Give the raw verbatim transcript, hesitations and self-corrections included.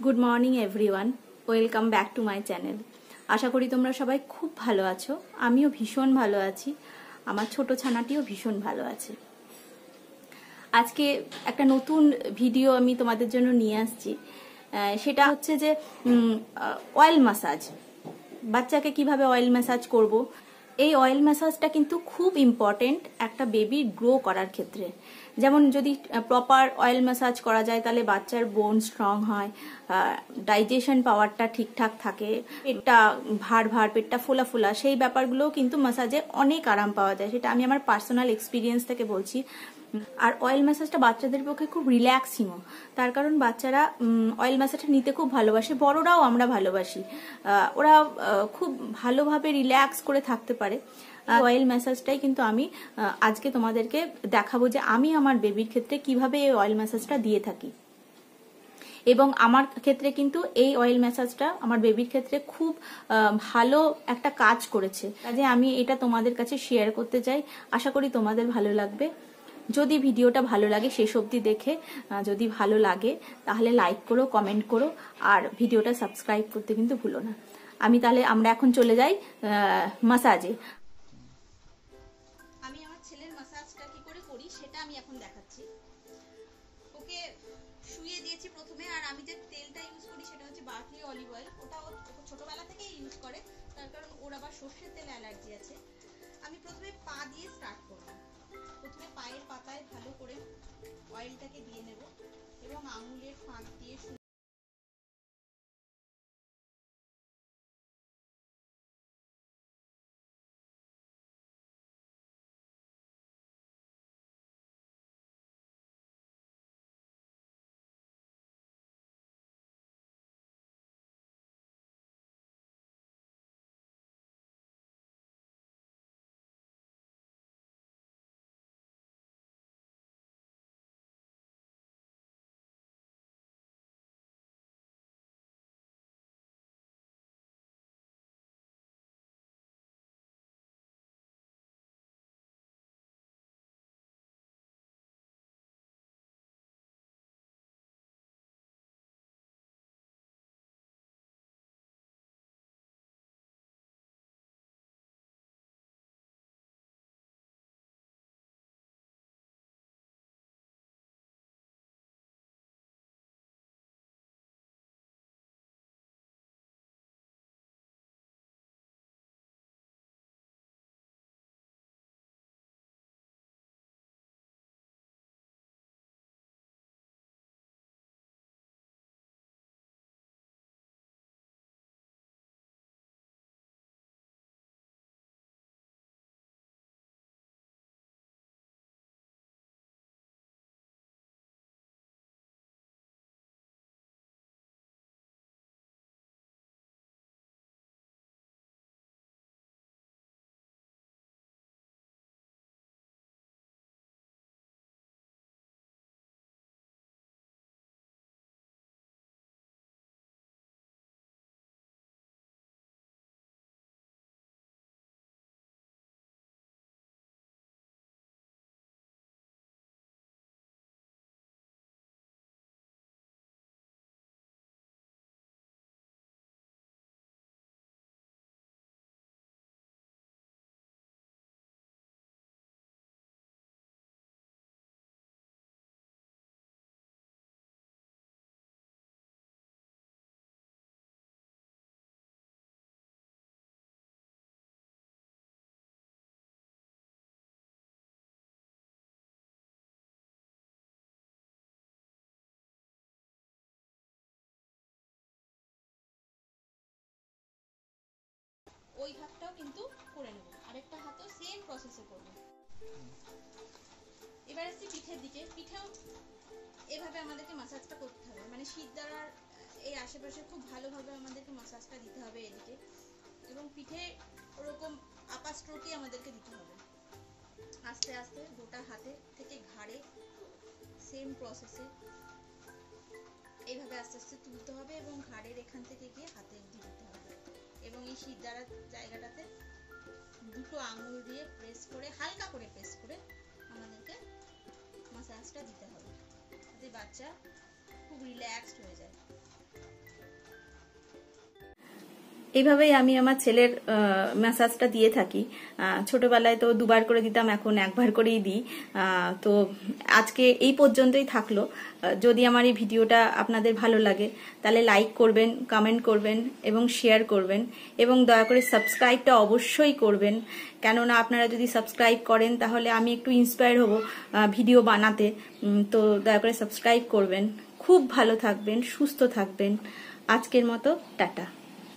Good morning everyone, welcome back to my channel. আশা করি তোমরা সবাই খুব ভালো আছো। আমিও ভীষণ ভালো আছি, আমার ছোট ছানাটিও ভীষণ ভালো আছে। আজকে একটা নতুন ভিডিও আমি তোমাদের জন্য নিয়ে আসছি। সেটা হচ্ছে যে অয়েল ম্যাসাজ, বাচ্চাকে কিভাবে অয়েল ম্যাসাজ করব। এই অয়েল ম্যাসাজটা কিন্তু খুব ইম্পর্টেন্ট একটা বেবি গ্রো করার ক্ষেত্রে। যেমন যদি প্রপার অয়েল ম্যাসাজ করা যায় তাহলে বাচ্চার বোন স্ট্রং হয়, ডাইজেশন পাওয়ারটা ঠিকঠাক থাকে, পেটটা ভার ভার পেটটা ফোলা ফোলা সেই ব্যাপারগুলোও কিন্তু ম্যাসাজে অনেক আরাম পাওয়া যায়। সেটা আমি আমার পার্সোনাল এক্সপিরিয়েন্স থেকে বলছি। আর অয়েল ম্যাসাজটা বাচ্চাদের পক্ষে খুব রিল্যাক্সিংও, তার কারণ বাচ্চারা অয়েল ম্যাসাজটা নিতে খুব ভালোবাসে, বড়রাও আমরা ভালোবাসি। ওরা খুব ভালোভাবে রিল্যাক্স করে থাকতে পারে। অয়েল ম্যাসাজটাই কিন্তু আমি আজকে তোমাদেরকে দেখাবো যে আমি আমার বেবির ক্ষেত্রে কিভাবে এই অয়েল ম্যাসাজটা দিয়ে থাকি। এবং আমার ক্ষেত্রে কিন্তু এই অয়েল ম্যাসাজটা আমার বেবির ক্ষেত্রে খুব ভালো একটা কাজ করেছে, কাজে আমি এটা তোমাদের কাছে শেয়ার করতে চাই। আশা করি তোমাদের ভালো লাগবে। যদি ভিডিওটা ভালো লাগে শেষ অবধি দেখে, যদি ভালো লাগে তাহলে লাইক করো, কমেন্ট করো, আর ভিডিওটা সাবস্ক্রাইব করতে কিন্তু ভুলো না। আমি তাহলে আমরা এখন চলে যাই ম্যাসাজে। আমি আমার ছেলের ম্যাসাজটা কি করে করি সেটা আমি এখন দেখাচ্ছি। ওকে শুইয়ে দিয়েছি প্রথমে, আর আমি যে তেলটা ইউজ করি সেটা হচ্ছে বার্কলি অলিভ অয়েল। ওটা ও ছোটবেলা থেকেই ইউজ করে, তার কারণ ওর আবার সর্ষের তেল অ্যালার্জি আছে। আমি প্রথমে পা দিয়ে স্টার্ট করব। প্রথমে পায়ের পাতায় ভালো করে অয়েলটাকে দিয়ে নেব এবং আঙুলের ফাঁক দিয়ে ওই হাতটাও কিন্তু করে নেব, আরেকটা হাতও সেম প্রসেসে করব। এবার আসছি পিঠের দিকে। পিঠেও এভাবে আমাদেরকে ম্যাসাজটা করতে হবে, মানে শিরদাঁড়ার এই আশেপাশে খুব ভালোভাবে আমাদেরকে ম্যাসাজটা দিতে হবে এদিকে, এবং পিঠে ওরকম আপার স্ট্রোকই আমাদেরকে দিতে হবে। আস্তে আস্তে গোটা হাতে থেকে ঘাড়ে সেম প্রসেসে এইভাবে আস্তে আস্তে তুলতে হবে এবং ঘাড়ের এখান থেকে গিয়ে হাতে অবধি দিতে হবে। এবং এই শিরদাঁড়ার জায়গাটাতে দুটো আঙুল দিয়ে প্রেস করে, হালকা করে প্রেস করে আমাদেরকে ম্যাসাজটা দিতে হবে, যাতে বাচ্চা খুব রিল্যাক্সড হয়ে যায়। এইভাবেই আমি আমার ছেলের ম্যাসাজটা দিয়ে থাকি। ছোটবেলায় তো দুবার করে দিতাম, এখন একবার করেই দিই। তো আজকে এই পর্যন্তই থাকলো। যদি আমার এই ভিডিওটা আপনাদের ভালো লাগে তাহলে লাইক করবেন, কমেন্ট করবেন এবং শেয়ার করবেন, এবং দয়া করে সাবস্ক্রাইবটা অবশ্যই করবেন। কেননা আপনারা যদি সাবস্ক্রাইব করেন তাহলে আমি একটু ইন্সপায়ার হব ভিডিও বানাতে। তো দয়া করে সাবস্ক্রাইব করবেন। খুব ভালো থাকবেন, সুস্থ থাকবেন। আজকের মতো টাটা।